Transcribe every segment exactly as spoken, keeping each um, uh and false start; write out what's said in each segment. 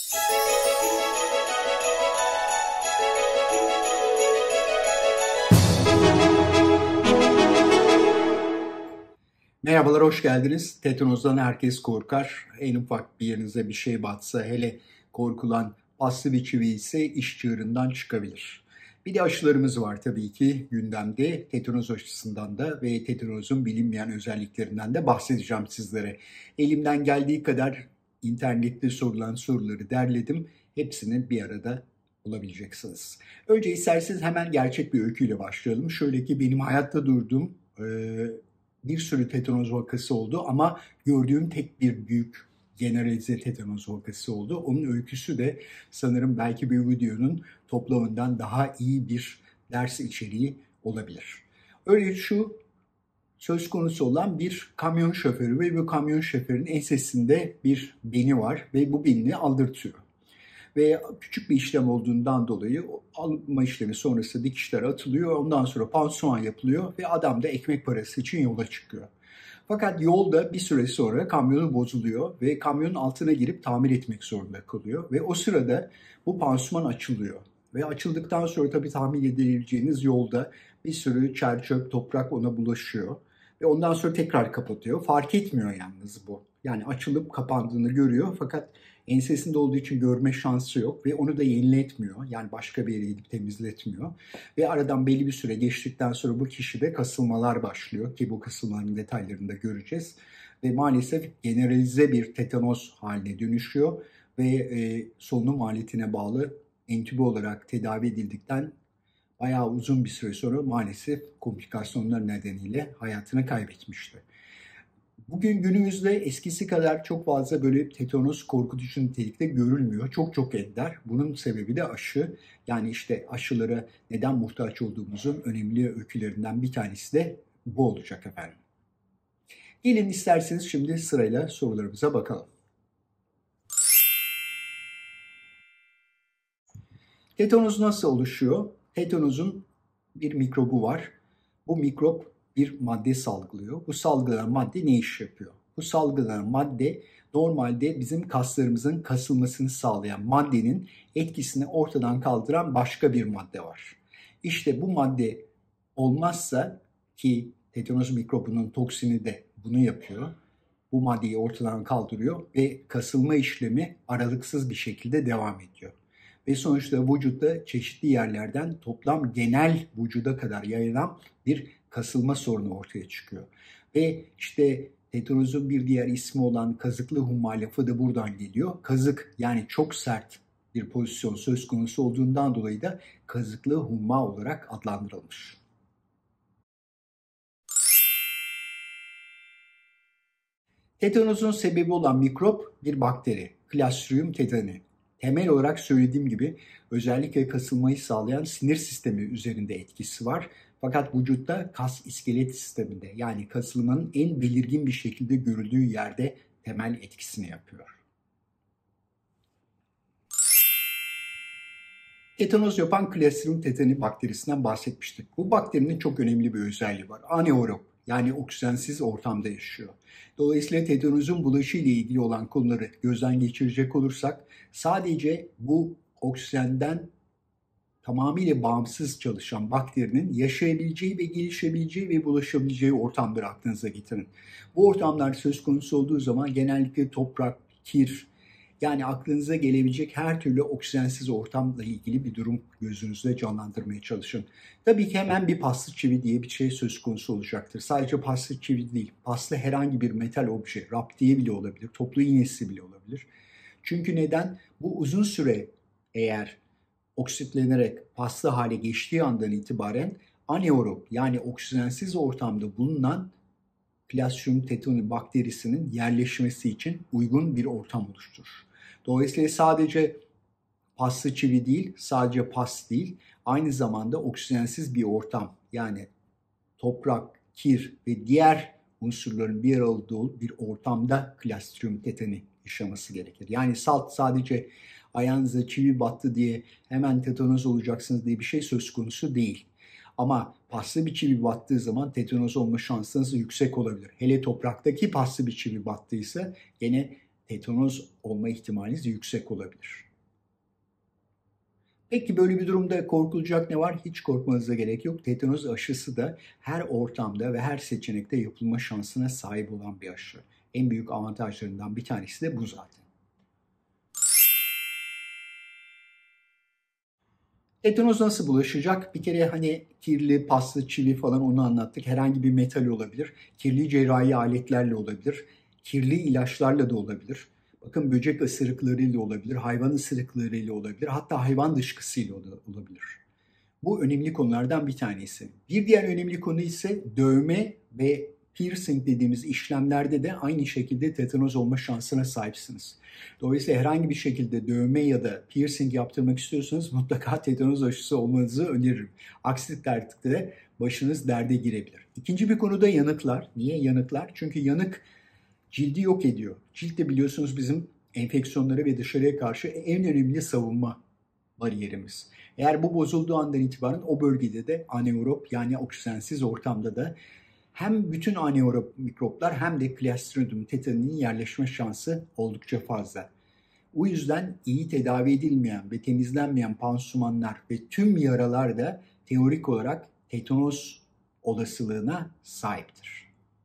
Merhabalar, hoş geldiniz. Tetanozdan herkes korkar. En ufak bir yerinize bir şey batsa, hele korkulan paslı bir çivi ise iş çığırından çıkabilir. Bir de aşılarımız var tabii ki gündemde. Tetanoz aşısından da ve tetanozun bilinmeyen özelliklerinden de bahsedeceğim sizlere. Elimden geldiği kadar internette sorulan soruları derledim. Hepsini bir arada bulabileceksiniz. Önce isterseniz hemen gerçek bir öyküyle başlayalım. Şöyle ki benim hayatta durduğum e, bir sürü tetanoz vakası oldu ama gördüğüm tek bir büyük generalize tetanoz vakası oldu. Onun öyküsü de sanırım belki bir videonun toplamından daha iyi bir ders içeriği olabilir. Öyle şu söz konusu olan bir kamyon şoförü ve bu kamyon şoförün ensesinde bir beni var ve bu benini aldırtıyor. Ve küçük bir işlem olduğundan dolayı alınma işlemi sonrası dikişler atılıyor. Ondan sonra pansuman yapılıyor ve adam da ekmek parası için yola çıkıyor. Fakat yolda bir süre sonra kamyonu bozuluyor ve kamyonun altına girip tamir etmek zorunda kalıyor. Ve o sırada bu pansuman açılıyor. Ve açıldıktan sonra tabii tahmin edebileceğiniz yolda bir sürü çer çöp, toprak ona bulaşıyor. Ve ondan sonra tekrar kapatıyor. Fark etmiyor yalnız bu. Yani açılıp kapandığını görüyor fakat ensesinde olduğu için görme şansı yok ve onu da yeniletmiyor. Yani başka bir yere gidip temizletmiyor. Ve aradan belli bir süre geçtikten sonra bu kişide kasılmalar başlıyor ki bu kasılmaların detaylarını da göreceğiz. Ve maalesef generalize bir tetanoz haline dönüşüyor ve e, solunum aletine bağlı entübe olarak tedavi edildikten bayağı uzun bir süre sonra maalesef komplikasyonlar nedeniyle hayatını kaybetmişti. Bugün günümüzde eskisi kadar çok fazla böyle tetanoz korkutucu nitelikte görülmüyor. Çok çok ender. Bunun sebebi de aşı. Yani işte aşılara neden muhtaç olduğumuzun önemli öykülerinden bir tanesi de bu olacak efendim. Gelin isterseniz şimdi sırayla sorularımıza bakalım. Tetanoz nasıl oluşuyor? Tetanozun bir mikrobu var. Bu mikrop bir madde salgılıyor. Bu salgılanan madde ne iş yapıyor? Bu salgılanan madde normalde bizim kaslarımızın kasılmasını sağlayan maddenin etkisini ortadan kaldıran başka bir madde var. İşte bu madde olmazsa ki tetanoz mikrobunun toksini de bunu yapıyor. Bu maddeyi ortadan kaldırıyor ve kasılma işlemi aralıksız bir şekilde devam ediyor. Ve sonuçta vücutta çeşitli yerlerden toplam genel vücuda kadar yayılan bir kasılma sorunu ortaya çıkıyor. Ve işte tetanozun bir diğer ismi olan kazıklı humma lafı da buradan geliyor. Kazık yani çok sert bir pozisyon söz konusu olduğundan dolayı da kazıklı humma olarak adlandırılmış. Tetanozun sebebi olan mikrop bir bakteri, Clostridium tetani. Temel olarak söylediğim gibi özellikle kasılmayı sağlayan sinir sistemi üzerinde etkisi var. Fakat vücutta kas iskelet sisteminde yani kasılmanın en belirgin bir şekilde görüldüğü yerde temel etkisini yapıyor. Tetanoz yapan Clostridium tetani bakterisinden bahsetmiştik. Bu bakterinin çok önemli bir özelliği var. Anaerob yani oksijensiz ortamda yaşıyor. Dolayısıyla tetanozun bulaşı ile ilgili olan konuları gözden geçirecek olursak sadece bu oksijenden tamamıyla bağımsız çalışan bakterinin yaşayabileceği ve gelişebileceği ve bulaşabileceği ortamları aklınıza getirin. Bu ortamlar söz konusu olduğu zaman genellikle toprak, kir, yani aklınıza gelebilecek her türlü oksijensiz ortamla ilgili bir durum gözünüzde canlandırmaya çalışın. Tabii ki hemen bir paslı çivi diye bir şey söz konusu olacaktır. Sadece paslı çivi değil, paslı herhangi bir metal obje, raptiye bile olabilir, toplu iğnesi bile olabilir. Çünkü neden? Bu uzun süre eğer oksitlenerek paslı hale geçtiği andan itibaren anaerob yani oksijensiz ortamda bulunan Clostridium tetani bakterisinin yerleşmesi için uygun bir ortam oluşturur. Dolayısıyla sadece paslı çivi değil, sadece pas değil, aynı zamanda oksijensiz bir ortam yani toprak, kir ve diğer unsurların bir arada olduğu bir ortamda Clostridium tetani yaşaması gerekir. Yani salt sadece ayağınıza çivi battı diye hemen tetanoz olacaksınız diye bir şey söz konusu değil. Ama paslı bir çivi battığı zaman tetanoz olma şansınız yüksek olabilir. Hele topraktaki paslı bir çivi battıysa gene tetanoz olma ihtimaliniz yüksek olabilir. Peki böyle bir durumda korkulacak ne var? Hiç korkmanıza gerek yok. Tetanoz aşısı da her ortamda ve her seçenekte yapılma şansına sahip olan bir aşı. En büyük avantajlarından bir tanesi de bu zaten. Tetanoz nasıl bulaşacak? Bir kere hani kirli, paslı, çivi falan onu anlattık. Herhangi bir metal olabilir. Kirli cerrahi aletlerle olabilir. Kirli ilaçlarla da olabilir. Bakın böcek ısırıklarıyla olabilir, hayvan ısırıklarıyla olabilir, hatta hayvan dışkısıyla olabilir. Bu önemli konulardan bir tanesi. Bir diğer önemli konu ise dövme ve piercing dediğimiz işlemlerde de aynı şekilde tetanoz olma şansına sahipsiniz. Dolayısıyla herhangi bir şekilde dövme ya da piercing yaptırmak istiyorsanız mutlaka tetanoz aşısı olmanızı öneririm. Aksi takdirde başınız derde girebilir. İkinci bir konu da yanıklar. Niye yanıklar? Çünkü yanık cildi yok ediyor. Cilt de biliyorsunuz bizim enfeksiyonlara ve dışarıya karşı en önemli savunma bariyerimiz. Eğer bu bozulduğu andan itibaren o bölgede de anaerob yani oksijensiz ortamda da hem bütün anaerob mikroplar hem de Clostridium tetani'nin yerleşme şansı oldukça fazla. O yüzden iyi tedavi edilmeyen ve temizlenmeyen pansumanlar ve tüm yaralar da teorik olarak tetanoz olasılığına sahiptir.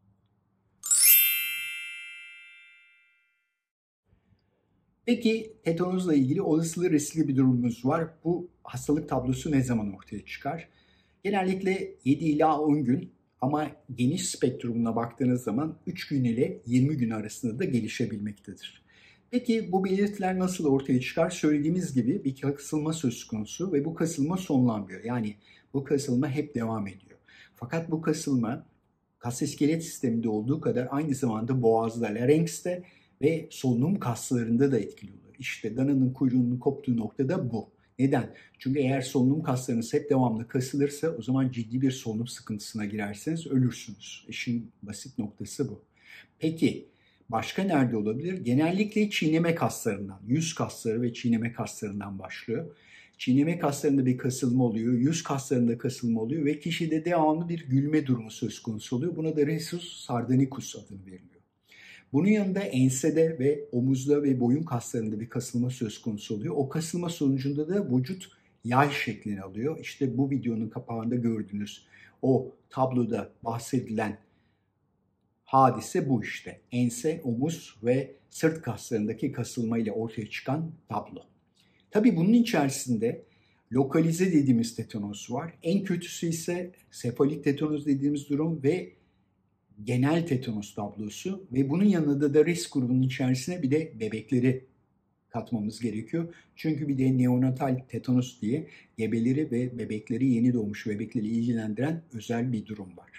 Peki tetanozla ilgili olasılığı riskli bir durumumuz var. Bu hastalık tablosu ne zaman ortaya çıkar? Genellikle yedi ila on gün ama geniş spektrumuna baktığınız zaman üç gün ile yirmi gün arasında da gelişebilmektedir. Peki bu belirtiler nasıl ortaya çıkar? Söylediğimiz gibi bir kasılma söz konusu ve bu kasılma sonlanmıyor. Yani bu kasılma hep devam ediyor. Fakat bu kasılma kas iskelet sisteminde olduğu kadar aynı zamanda boğazda, larenkste ve solunum kaslarında da etkili oluyor. İşte dananın kuyruğunun koptuğu noktada bu. Neden? Çünkü eğer solunum kaslarınız hep devamlı kasılırsa o zaman ciddi bir solunum sıkıntısına girerseniz ölürsünüz. İşin basit noktası bu. Peki başka nerede olabilir? Genellikle çiğneme kaslarından, yüz kasları ve çiğneme kaslarından başlıyor. Çiğneme kaslarında bir kasılma oluyor, yüz kaslarında kasılma oluyor ve kişide devamlı bir gülme durumu söz konusu oluyor. Buna da rhesus sardanicus adını veriliyor. Bunun yanında ensede ve omuzda ve boyun kaslarında bir kasılma söz konusu oluyor. O kasılma sonucunda da vücut yay şeklini alıyor. İşte bu videonun kapağında gördüğünüz o tabloda bahsedilen hadise bu işte. Ense, omuz ve sırt kaslarındaki kasılma ile ortaya çıkan tablo. Tabii bunun içerisinde lokalize dediğimiz tetanoz var. En kötüsü ise sefalik tetanoz dediğimiz durum ve genel tetanos tablosu ve bunun yanında da risk grubunun içerisine bir de bebekleri katmamız gerekiyor. Çünkü bir de neonatal tetanos diye gebeleri ve bebekleri, yeni doğmuş bebekleri ilgilendiren özel bir durum var.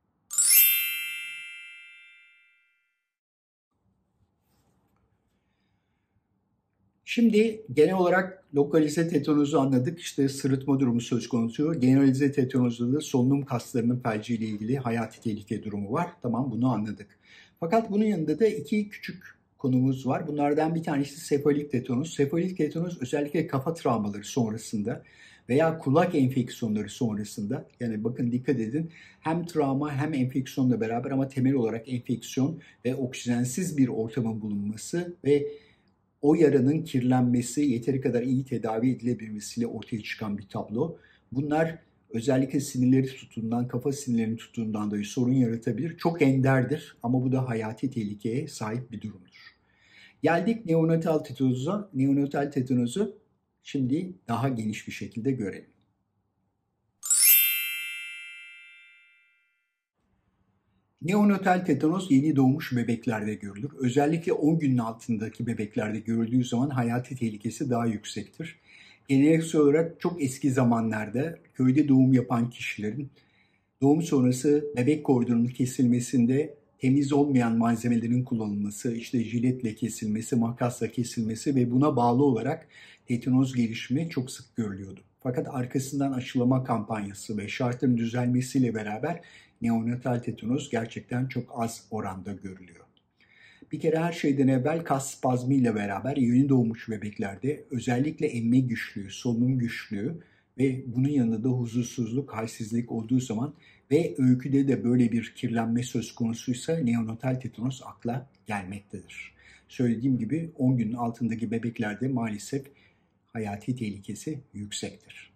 Şimdi genel olarak lokalize tetanozu anladık. İşte sırıtma durumu söz konusu. Generalize tetanozda da solunum kaslarının felciyle ilgili hayati tehlike durumu var. Tamam, bunu anladık. Fakat bunun yanında da iki küçük konumuz var. Bunlardan bir tanesi sefalik tetanoz. Sefalik tetanoz özellikle kafa travmaları sonrasında veya kulak enfeksiyonları sonrasında, yani bakın dikkat edin, hem travma hem enfeksiyonla beraber ama temel olarak enfeksiyon ve oksijensiz bir ortamın bulunması ve o yaranın kirlenmesi, yeteri kadar iyi tedavi edilebilmesiyle ortaya çıkan bir tablo. Bunlar özellikle sinirleri tutundan, kafa sinirlerini tutundan dolayı sorun yaratabilir. Çok enderdir ama bu da hayati tehlikeye sahip bir durumdur. Geldik neonatal tetanoza. Neonatal tetanozu şimdi daha geniş bir şekilde görelim. Neonatal tetanoz yeni doğmuş bebeklerde görülür. Özellikle on günün altındaki bebeklerde görüldüğü zaman hayati tehlikesi daha yüksektir. Geleneksel olarak çok eski zamanlarda köyde doğum yapan kişilerin doğum sonrası bebek kordonunun kesilmesinde temiz olmayan malzemelerin kullanılması, işte jiletle kesilmesi, makasla kesilmesi ve buna bağlı olarak tetanoz gelişimi çok sık görülüyordu. Fakat arkasından aşılama kampanyası ve şartların düzelmesiyle beraber neonatal tetanoz gerçekten çok az oranda görülüyor. Bir kere her şeyden evvel kas spazmı ile beraber yeni doğmuş bebeklerde özellikle emme güçlüğü, solunum güçlüğü ve bunun yanında da huzursuzluk, halsizlik olduğu zaman ve öyküde de böyle bir kirlenme söz konusuysa neonatal tetanoz akla gelmektedir. söylediğim gibi on günün altındaki bebeklerde maalesef hayati tehlikesi yüksektir.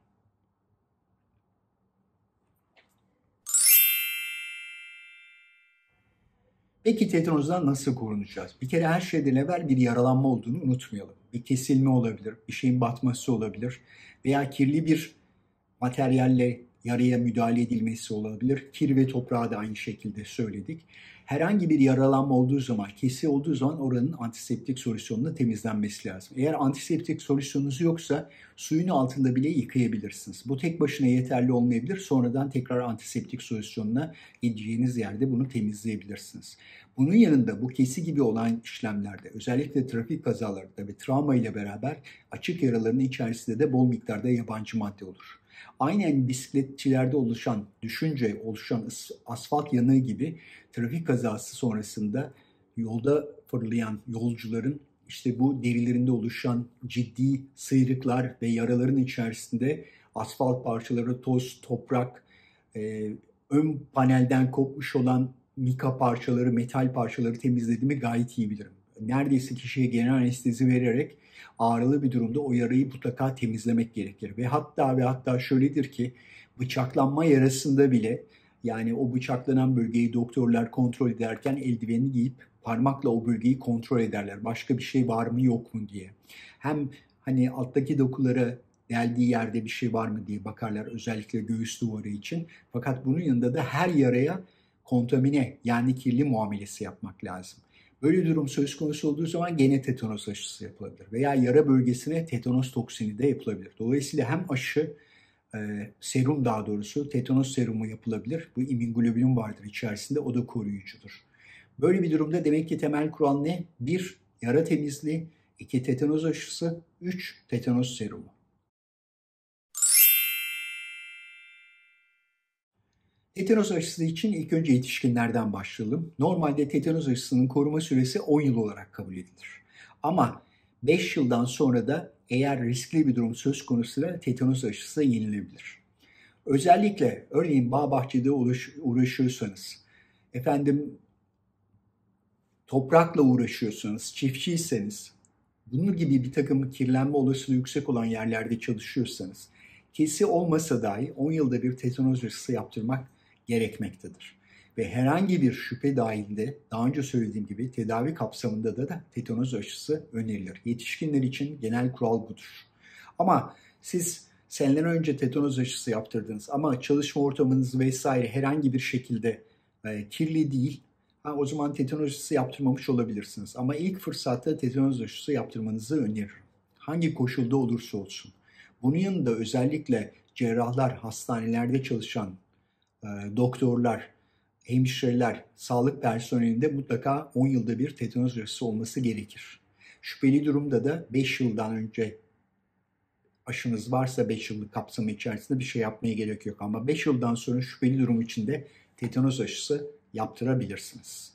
Peki tetanozdan nasıl korunacağız? Bir kere her şeyden evvel bir yaralanma olduğunu unutmayalım. Bir kesilme olabilir, bir şeyin batması olabilir veya kirli bir materyalle yaraya müdahale edilmesi olabilir. Kir ve toprağı da aynı şekilde söyledik. Herhangi bir yaralanma olduğu zaman, kesi olduğu zaman oranın antiseptik solüsyonla temizlenmesi lazım. Eğer antiseptik solüsyonunuz yoksa suyun altında bile yıkayabilirsiniz. Bu tek başına yeterli olmayabilir. Sonradan tekrar antiseptik solüsyonla gideceğiniz yerde bunu temizleyebilirsiniz. Bunun yanında bu kesi gibi olan işlemlerde, özellikle trafik kazalarında ve travma ile beraber açık yaraların içerisinde de bol miktarda yabancı madde olur. Aynen bisikletçilerde oluşan, düşünce oluşan asfalt yanığı gibi trafik kazası sonrasında yolda fırlayan yolcuların işte bu derilerinde oluşan ciddi sıyrıklar ve yaraların içerisinde asfalt parçaları, toz, toprak, e, ön panelden kopmuş olan mika parçaları, metal parçaları temizlediğimi gayet iyi bilirim. Neredeyse kişiye genel anestezi vererek ağrılı bir durumda o yarayı mutlaka temizlemek gerekir. Ve hatta ve hatta şöyledir ki bıçaklanma yarasında bile yani o bıçaklanan bölgeyi doktorlar kontrol ederken eldiveni giyip parmakla o bölgeyi kontrol ederler. Başka bir şey var mı yok mu diye. Hem hani alttaki dokulara deldiği yerde bir şey var mı diye bakarlar özellikle göğüs duvarı için. Fakat bunun yanında da her yaraya kontamine yani kirli muamelesi yapmak lazım. Böyle bir durum söz konusu olduğu zaman gene tetanos aşısı yapılabilir veya yara bölgesine tetanos toksini de yapılabilir. Dolayısıyla hem aşı, e, serum daha doğrusu tetanos serumu yapılabilir. Bu immunoglobulin vardır içerisinde, o da koruyucudur. Böyle bir durumda demek ki temel kural ne? bir Yara temizliği, iki Tetanos aşısı, üç Tetanos serumu. Tetanos aşısı için ilk önce yetişkinlerden başlayalım. Normalde tetanos aşısının koruma süresi on yıl olarak kabul edilir. Ama beş yıldan sonra da eğer riskli bir durum söz konusuysa tetanos aşısı yenilebilir. Özellikle örneğin bağ bahçede uğraşıyorsanız, efendim toprakla uğraşıyorsanız, çiftçiyseniz, bunun gibi bir takım kirlenme olasılığı yüksek olan yerlerde çalışıyorsanız, kesi olmasa dahi on yılda bir tetanos aşısı yaptırmak gerekmektedir. Ve herhangi bir şüphe dahilinde daha önce söylediğim gibi tedavi kapsamında da, da tetanos aşısı önerilir. Yetişkinler için genel kural budur. Ama siz seneler önce tetanos aşısı yaptırdınız ama çalışma ortamınız vesaire herhangi bir şekilde e, kirli değil, ha, o zaman tetanos aşısı yaptırmamış olabilirsiniz. Ama ilk fırsatta tetanos aşısı yaptırmanızı öneririm. Hangi koşulda olursa olsun. Bunun yanında özellikle cerrahlar, hastanelerde çalışan e, doktorlar, hemşireler, sağlık personelinde mutlaka on yılda bir tetanos aşısı olması gerekir. Şüpheli durumda da beş yıldan önce aşınız varsa beş yıllık kapsamı içerisinde bir şey yapmaya gerek yok. Ama beş yıldan sonra şüpheli durum içinde tetanos aşısı yaptırabilirsiniz.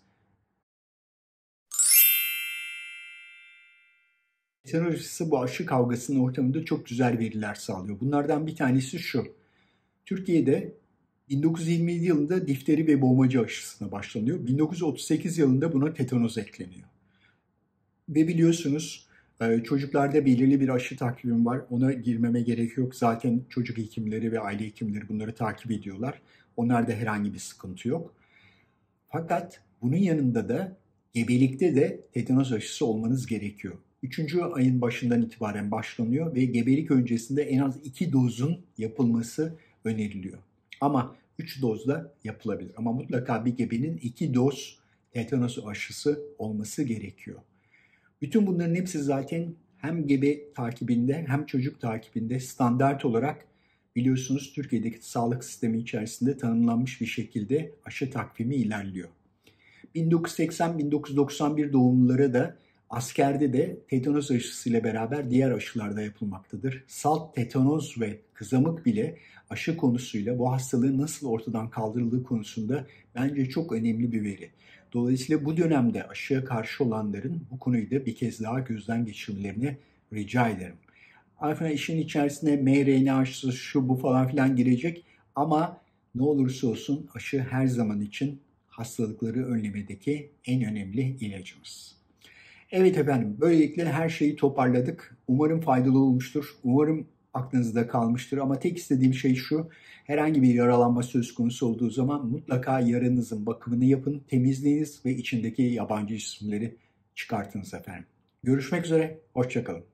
Tetanos aşısı bu aşı kavgasının ortamında çok güzel veriler sağlıyor. Bunlardan bir tanesi şu. Türkiye'de bin dokuz yüz yirmi yedi yılında difteri ve boğmaca aşısına başlanıyor. bin dokuz yüz otuz sekiz yılında buna tetanoz ekleniyor. Ve biliyorsunuz çocuklarda belirli bir aşı takvimi var. Ona girmeme gerek yok. Zaten çocuk hekimleri ve aile hekimleri bunları takip ediyorlar. Onlarda herhangi bir sıkıntı yok. Fakat bunun yanında da gebelikte de tetanos aşısı olmanız gerekiyor. Üçüncü ayın başından itibaren başlanıyor ve gebelik öncesinde en az iki dozun yapılması öneriliyor. Ama üç dozda yapılabilir. Ama mutlaka bir gebenin iki doz tetanos aşısı olması gerekiyor. Bütün bunların hepsi zaten hem gebe takibinde hem çocuk takibinde standart olarak biliyorsunuz Türkiye'deki sağlık sistemi içerisinde tanımlanmış bir şekilde aşı takvimi ilerliyor. bin dokuz yüz seksen bin dokuz yüz doksan bir doğumlulara da askerde de tetanos aşısıyla beraber diğer aşılarda yapılmaktadır. Salt, tetanoz ve kızamık bile aşı konusuyla bu hastalığın nasıl ortadan kaldırıldığı konusunda bence çok önemli bir veri. Dolayısıyla bu dönemde aşıya karşı olanların bu konuyu da bir kez daha gözden geçirmelerini rica ederim. Aslında işin içerisine M R N A aşısı şu bu falan filan girecek ama ne olursa olsun aşı her zaman için hastalıkları önlemedeki en önemli ilacımız. Evet efendim, böylelikle her şeyi toparladık. Umarım faydalı olmuştur. Umarım aklınızda kalmıştır. Ama tek istediğim şey şu, herhangi bir yaralanma söz konusu olduğu zaman mutlaka yaranızın bakımını yapın, temizleyiniz ve içindeki yabancı cisimleri çıkartınız efendim. Görüşmek üzere, hoşça kalın.